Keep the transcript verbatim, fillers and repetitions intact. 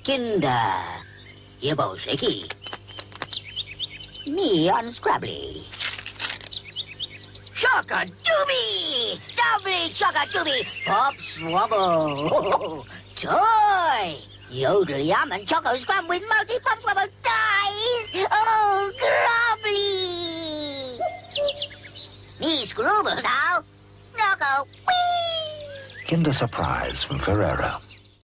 Kinder. Yebo shaky. Me unscrabbly. Chock-a-doobie! Doubly chock-a-doobie! Pop swabble! Toy! Yodel yum and choco scrum with multi pop swabble dice! Oh, grubbly! Me scrubble now! Snuggle! Whee! Kinder Surprise from Ferrero.